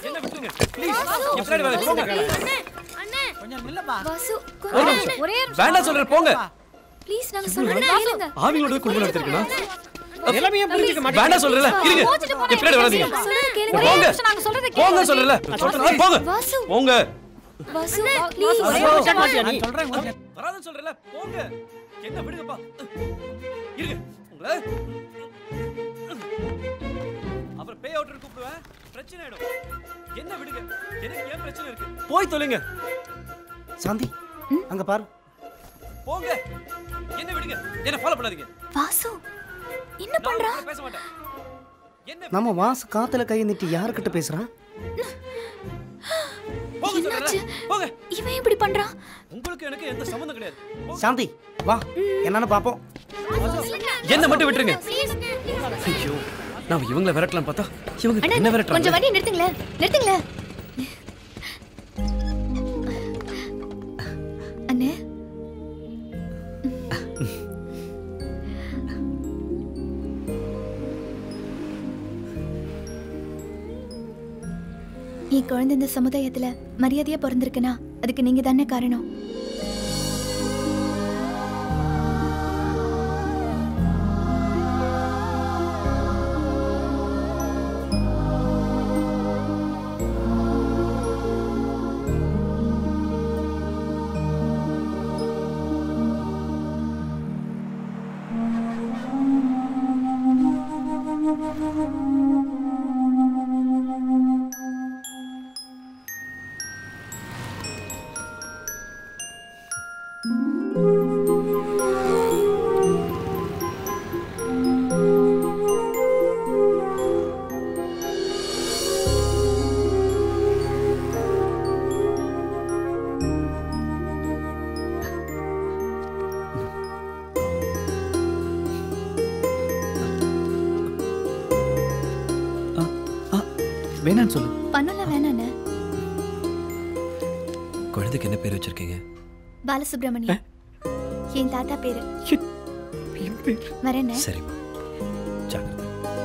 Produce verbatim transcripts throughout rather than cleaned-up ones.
என்ன விட்டுங்க ப்ளீஸ் எப்படிடா வர போங்க அண்ணே அண்ணே கொஞ்சம் நில்லப்பா வாசு ஒரே வேண்டாம் சொல்ற போங்க ப்ளீஸ் நாங்க சொல்றேன் கேளுங்க ஆவிங்களோட குடும்பம் எடுத்துக்கனா எல்லாமே புரிஞ்சிக்க மாட்டீங்க வேண்டாம் சொல்றல இருங்க எப்படிடா வராதீங்க போங்க நாங்க சொல்றத கேளுங்க போங்க சொல்றல போங்க போங்க வாசு ப்ளீஸ் நான் சொல்றேன் வராதன்னு சொல்றல போங்க என்ன விடுங்கப்பா இருங்க உங்கள அப்புறம் பே அவுட்டர் கூப்பிடுவேன் பிரச்சனை ஆயிடும் என்ன விடுங்க எனக்கு ஏன் பிரச்சனை இருக்கு போய் தொலைங்க சாந்தி அங்க பாரு போங்க என்ன விடுங்க என்ன ஃபாலோ பண்ணாதீங்க வாசு என்ன பண்றா பேச மாட்டேன் என்ன நம்ம வாசு காத்துல கை நீட்டி யார் கிட்ட பேசுறான் போங்க சொல்றல போங்க இவன் இப்படி பண்றான் உங்களுக்கு எனக்கு எந்த சம்பந்தம் கிடையாது சாந்தி வா என்னன்னு பாப்போம் என்ன மட்டும் விட்டுருங்க ஐயோ நான் இவங்கள விரட்டலாம் பார்த்தா இவங்க என்ன விரட்டறாங்க கொஞ்சம் வண்டி நிறுத்துங்களே நிறுத்துங்களே அண்ணே என் குழந்தை இந்த சமுதாயத்துல மரியாதையா பிறந்திருக்குன்னா அதுக்கு நீங்க தானே காரணம். வேணான்னு சொல்லு. பண்ணல வேணானே. குழந்தைக்கு என்ன பேர் வச்சிருக்கீங்க? பாலசுப்ரமணியம். என் தாத்தா பேரு. வரேனே. சரி. ஜாக்கிரதை.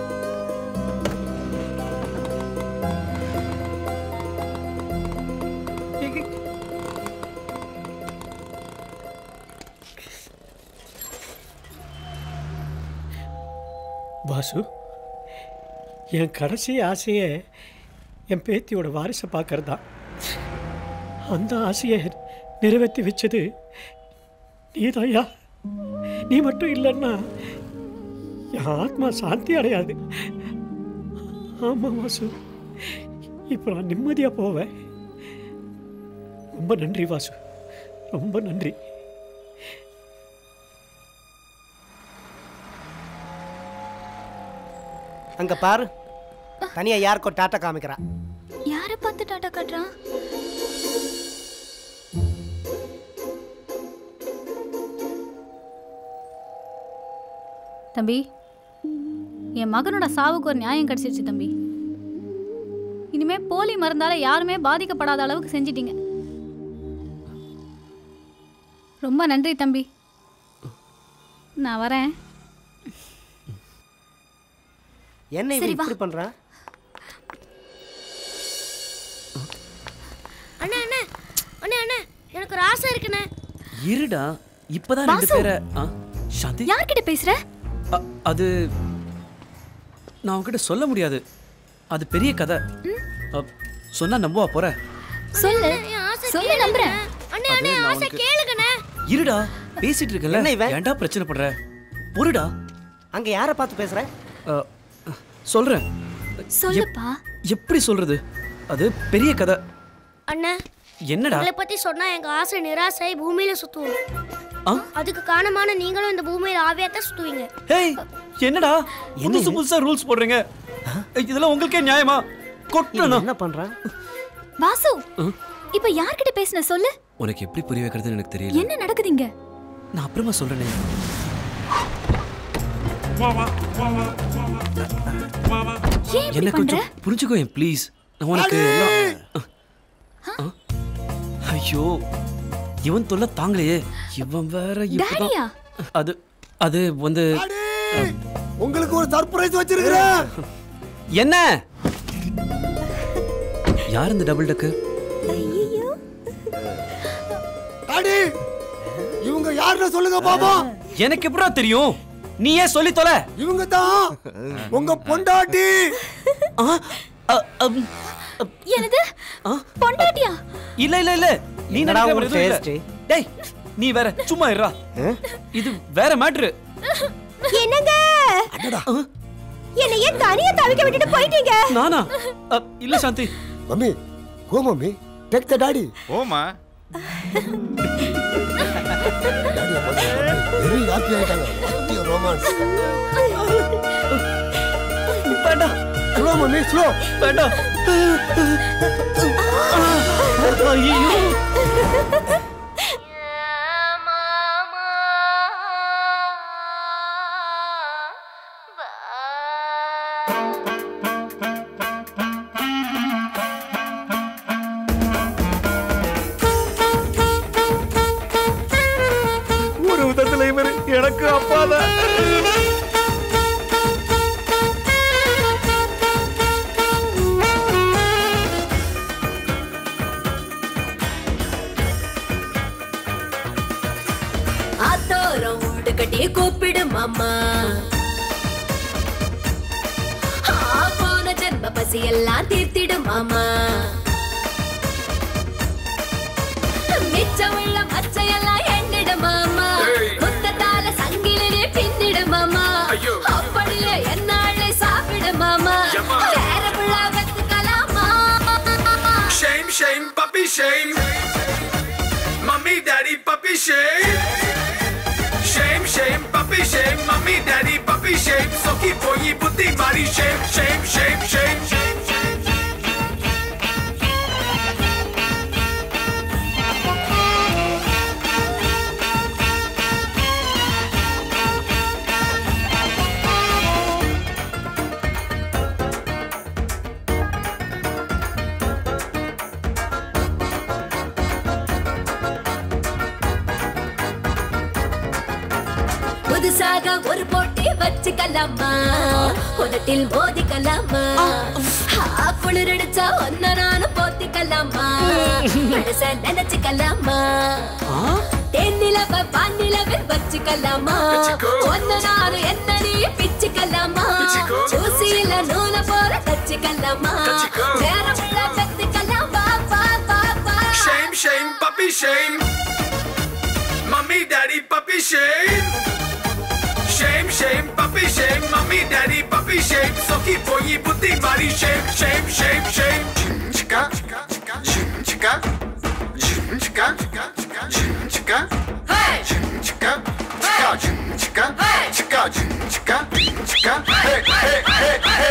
வாசு, என் கடைசி ஆசையை என் பேத்தியோட வாரிசை பார்க்கறது தான். அந்த ஆசையை நிறைவேற்றி வச்சது நீதாயா. நீ மட்டும் இல்லைன்னா என் ஆத்மா சாந்தி அடையாது. ஆமாம் வாசு, இப்போ நான் நிம்மதியாக போவேன். ரொம்ப நன்றி வாசு, ரொம்ப நன்றி. அங்க பாரு, தனியா யாருக்கோ டாட்டா காமிக்கிறா. யாரை பார்த்து டாட்டா காட்டுறான்? தம்பி, என் மகனோட சாவுக்கு ஒரு நியாயம் கிடைச்சிருச்சு தம்பி. இனிமே போலி மருந்தால யாருமே பாதிக்கப்படாத அளவுக்கு செஞ்சிட்டீங்க. ரொம்ப நன்றி தம்பி. நான் வரேன். என்ன இப்படி பண்ற? அண்ணா அண்ணா அண்ணா அண்ணா எனக்கு ஒரு ஆசை இருக்குண்ணே. இருடா, இப்பதான் ரெண்டு பேரை. சாந்தி, யார்கிட்ட பேசுற? அது நான் உன்கிட்ட சொல்ல முடியாது. அது பெரிய கதை. சொன்னா நம்புவா போற? சொல்லு, சொல்லு நம்புறேன். அண்ணா அண்ணா ஆசை கேளுங்கண்ணே. இருடா, பேசிட்டு இருக்கல. ஏன்டா பிரச்சனை பண்ற? பொறுடா. அங்க யாரை பார்த்து பேசுற? சொல்றேன். சொல்லுப்பா. எப்படி சொல்றது? அது பெரிய கதை. அண்ணா, என்னடா? உங்களை பத்தி சொன்னா எங்க ஆசை நிராசை பூமியில சுத்துவோம். அதுக்கு காரணமான நீங்களும் இந்த பூமியில ஆவியாத்தான் சுத்துவீங்க. ஏய், என்னடா புதுசு புதுசா ரூல்ஸ் போடுறீங்க? இதெல்லாம் உங்களுக்கே நியாயமா? கொட்டணும். என்ன பண்ற? வாசு, இப்போ யார்கிட்ட பேசுன சொல்லு. உனக்கு எப்படி புரிய வைக்கிறதுன்னு எனக்கு தெரியல. என்ன நடக்குதுங்க? நான் அப்புறமா சொல்றேனே. என்ன கொஞ்சம் புரிஞ்சுக்கோ ப்ளீஸ். நான் உனக்கு ஐயோ, இவன் தொல்லை தாங்கலையே. இவன் வேற இப்பதான். அது அது வந்து உங்களுக்கு ஒரு சர்ப்ரைஸ் வச்சிருக்கேன். என்ன? யார் இந்த டபுள் டக்கு? ஐயோ டாடி இவங்க யாருன்னு சொல்லுங்க பாபா. எனக்கு எப்படிடா தெரியும்? நீ ஏன் சொல்லி தொலை. இவங்க தான் உங்க பொண்டாட்டி. என்னது பொண்டாட்டியா? இல்ல இல்ல இல்ல நீ நினைக்கிற. டேய் நீ வேற சும்மா இருடா. இது வேற மேட்டர். என்னங்க என்ன ஏன் தனியா தவிக்க விட்டுட்டு போயிட்டீங்க? நானா? இல்ல Shanti. Mummy go mummy take the daddy. ஓமா வெரி ஹாப்பி ஆயிட்டாங்க. ரொமான்ஸ். வேண்டா. Slow mummy slow. வேண்டா. ஐயோ. ஒரு விதத்துல இவர் எனக்கு அப்பாதான். ஆத்தோரம் வீடு கட்டி கூப்பிடு மாமா. போன ஜென்ம பசி எல்லாம் தீர்த்திடு மாமா. மிச்சம் உள்ள மச்சையெல்லாம் எண்ணிடு மாமா. முத்தத்தால சங்கிலே பின்னிடு மாமா. அப்படியே என்னாலே சாப்பிடு மாமா. வேற புள்ள வெத்துக்கலாமா? Shame, shame, puppy shame. Mummy, daddy, puppy shame. Shame, shame, puppy shame. Mummy, daddy, puppy shame. Soki boyi buddhi mari shame, shame, shame, shame, shame, shame. புதுசாக ஒரு போட்டி வச்சுக்கலாமா? உதட்டில் மோதிக்கலாமா? குளிரடிச்சா ஒன்ன நானும் போத்திக்கலாமா? மனச நினைச்சுக்கலாமா? தென்னிலவ வானிலவில் வச்சுக்கலாமா? ஒன்ன நானும் என்ன நீ பிச்சுக்கலாமா? ஊசியில நூலை போல தச்சுக்கலாமா? வேற உள்ள பெத்துக்கலாமா? Shame, shame, puppy shame. Mummy, daddy, puppy shame. Shame, shame, puppy shame. Mummy, daddy, puppy shame. Soki boyi buddhi mari shame, shame, shame, shame. Chika, chika, chika, chika, chika, chika. Hey, chika, chika, chika, chika, chika, chika. Hey, hey, hey, hey.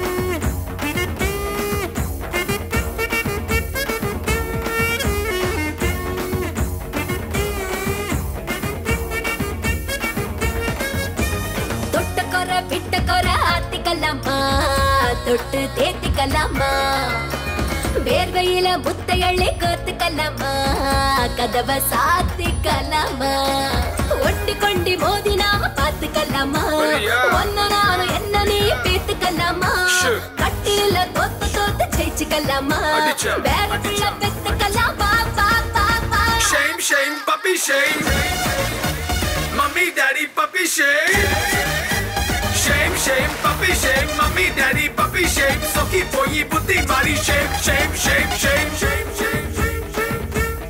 ஆத்திக்கலாமா? தொட்டு தேத்திக்கலாமா? வேர்வையில முத்தையள்ளி கோத்துக்கலாமா? கதவை சாத்திக்கலாமா? ஒட்டி கொண்டி மோதி நாம பாத்துக்கலாமா? ஒன்ன நானும் என்ன நீ பேத்துக்கலாமா? கட்டில தோத்து தோத்து ஜெயிச்சுக்கலாமா? வேற பிள்ள பெத்துக்கலாமா? Shame, shame, puppy shame. Mummy, daddy, puppy shame. Shame, shame, puppy shame. Mummy, daddy, puppy shame. Soki boyi buddhi mari shame, shame, shame, shame, shame, shame, shame, shame.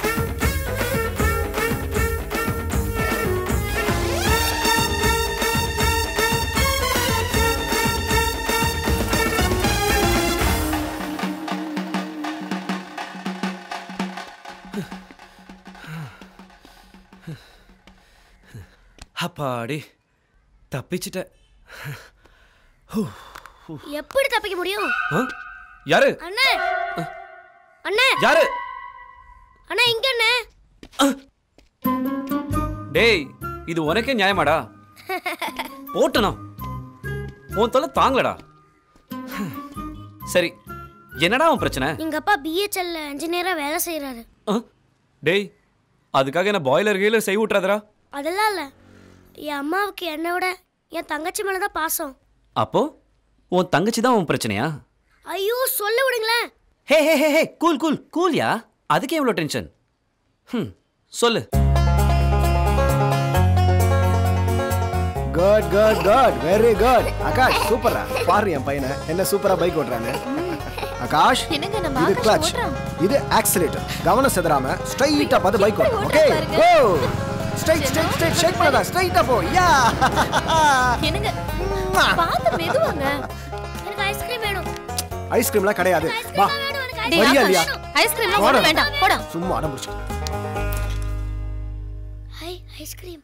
அப்பாடி தப்பிச்சிட்ட. எப்படி தப்பிக்க முடியும்? யாரு? அண்ணே அண்ணே யாரு? அண்ணே இங்க அண்ணே. டேய் இது உனக்கே நியாயமாடா? போட்டனா உன் தொலை தாங்கடா. சரி என்னடா உன் பிரச்சனை? எங்க அப்பா பிஹெச்எல்ல இன்ஜினியரா வேலை செய்யறாரு. டேய் அதுக்காக என்ன பாய்லர் கீழ செய் விட்டுறாதடா. அதெல்லாம் இல்ல, என் அம்மாவுக்கு என்னை விட என் தங்கச்சி மேலதான் பாசம். அப்போ உன் தங்கச்சி தான் உன் பிரச்சனையா? ஐயோ சொல்ல விடுங்களேன். ஹே ஹே ஹே ஹே கூல் கூல் கூல்யா, அதுக்கே எவ்வளோ டென்ஷன்? ம் சொல்லு. Good good good very good. Akash சூப்பரா பாரு என் பையனை என்ன சூப்பரா பைக் ஓட்டுறானே. ஆகாஷ் இது கிளட்ச், இது ஆக்சிலேட்டர். கவனம் செதறாம ஸ்ட்ரைட்டா பார்த்து பைக் ஓட்டு. Okay go. Straight straight straight shake பண்ணாத, ஸ்ட்ரைட்டா போ. யா என்னங்க பாத்து மெதுவாங்க. எனக்கு ஐஸ்கிரீம் வேணும். ஐஸ்கிரீம்லாம் கிடையாது. வா டேய் வரியா? ஐஸ்கிரீம்லாம் ஒண்ணு வேண்டாம் போடா. சும்மா அடம் புடிச்சு. Hi ice cream.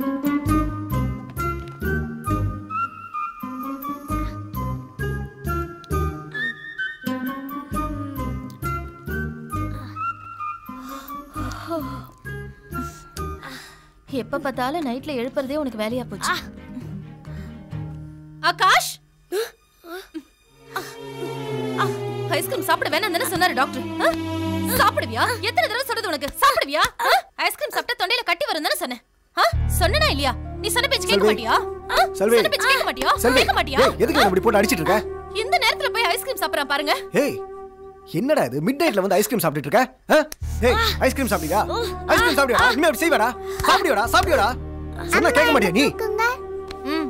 எப்ப பார்த்தாலும் நைட்ல எழுப்புறதே உனக்கு வேலையா போச்சு. ஆகாஷ் ஐஸ்கிரீம் சாப்பிட வேணாம் தானே சொன்னாரு டாக்டர். சாப்பிடுவியா? எத்தனை தடவை சொல்றது உனக்கு? சாப்பிடுவியா? ஐஸ்கிரீம் சாப்பிட்டா தொண்டையில கட்டி வரும் தானே சொன்னேன். சொன்னனா இல்லையா? நீ சொன்ன பேச்சு கேட்க மாட்டியா? சொன்ன பேச்சு கேட்க மாட்டியா? கேட்க மாட்டியா? எதுக்கு இப்படி போட்டு அடிச்சிட்டு இருக்க? இந்த நேரத்துல போய் ஐஸ்கிரீம் சாப்பிடுறான் பாருங்க. ஏய் என்னடா இது மிட் நைட்ல வந்து ஐஸ்கிரீம் சாப்பிட்டுட்டு இருக்க? ஏய் ஐஸ்கிரீம் சாப்பிடுவியா? ஐஸ்கிரீம் சாப்பிடுவியா? இனிமே அப்படி செய்வாடா? சாப்பிடுவியாடா? சாப்பிடுவியாடா? சொன்னா கேட்க மாட்டியா நீ? ம்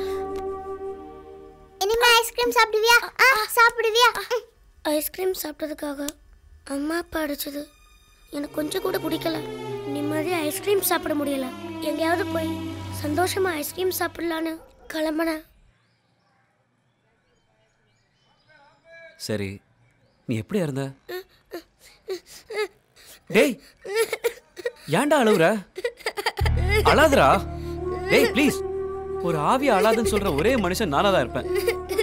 இனிமே ஐஸ்கிரீம் சாப்பிடுவியா? ஆ சாப்பிடுவியா? ஐஸ்கிரீம் சாப்பிட்டதுக்காக அம்மா அப்பா அடிச்சது எனக்கு கொஞ்சம் கூட பிடிக்கல. நிம்மதியா ஐஸ்கிரீம் சாப்பிட முடியல. எங்கேயாவது போய் சந்தோஷமா ஐஸ்கிரீம் சாப்பிடலான்னு கிளம்புனேன். சரி நீ எப்படியா இருந்த? டேய் ஏன்டா அழுவுற? அழாதடா. டேய் ப்ளீஸ். ஒரு ஆவியா அழாதுன்னு சொல்ற ஒரே மனுஷன் நானா தான் இருப்பேன்.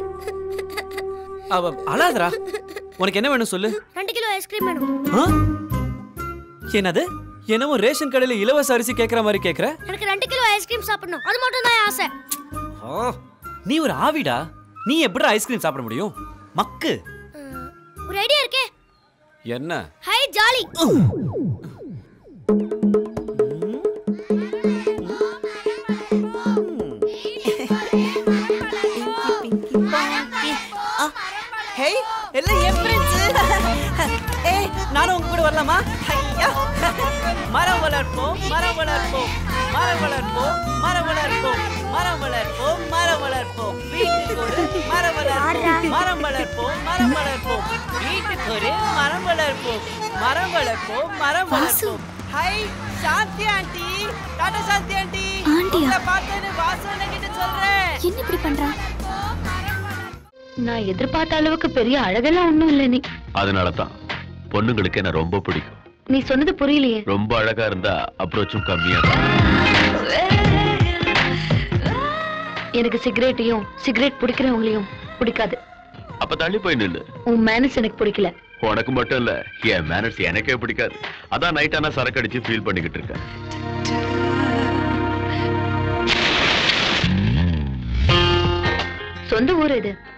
அவ அழாதடா. உனக்கு என்ன வேணும் சொல்லு. ரெண்டு கிலோ ஐஸ்கிரீம் வேணும். என்னது? என்னமோ ரேஷன் கடையில இலவச அரிசி கேக்குற மாதிரி கேக்குற? எனக்கு ரெண்டு கிலோ ஐஸ்கிரீம் சாப்பிடணும். அது மட்டும் தான் ஆசை. நீ ஒரு ஆவிடா. நீ எப்படி ஐஸ்கிரீம் சாப்பிட முடியும்? மக்கு. ஒரு ஐடியா இருக்கே. என்ன? Hi jolly. ஹே எல்லாம் என் ஃப்ரெண்ட்ஸ். ஏய் நானும் உங்க கூட வரலாமா? ஐயா மரம் வளர்ப்போம் மரம் வளர்ப்போம் மரம் வளர்ப்போம் மரம் வளர்ப்போம் மரம் வளர்ப்போம் மரம் வளர்ப்போம் வீட்டுக்கு ஒரு மரம் வளர்ப்போம் மரம் வளர்ப்போம் மரம் வளர்ப்போம் வீட்டுக்கு ஒரு மரம் வளர்ப்போம் மரம் வளர்ப்போம் மரம் வளர்ப்போம். Hi Shanti aunty. Tata Shanti aunty. உங்களை பார்த்தேன்னு வாசு கிட்ட சொல்றேன். என்ன இப்படி பண்றா? நான் எதிர்பார்த்த அளவுக்கு பெரிய அழகெல்லாம் ஒண்ணும் இல்ல நீ. அதனாலதான் பொண்ணுங்களுக்கு என்ன ரொம்ப பிடிக்கும். நீ சொன்னது புரியலையே. ரொம்ப அழகா இருந்தா அப்ரோச்சும் கம்மியா தான். எனக்கு சிகரெட்டையும் சிகரெட் பிடிக்கிறவங்களையும் பிடிக்காது. அப்ப தள்ளி போய் நில்லு. உன் மேனஸ் எனக்கு பிடிக்கல. உனக்கு மட்டும் இல்ல என் மேனர்ஸ் எனக்கே பிடிக்காது. அதான் நைட் ஆனா சரக்கு அடிச்சு ஃபீல் பண்ணிக்கிட்டு இருக்கேன். சொந்த ஊர் இது.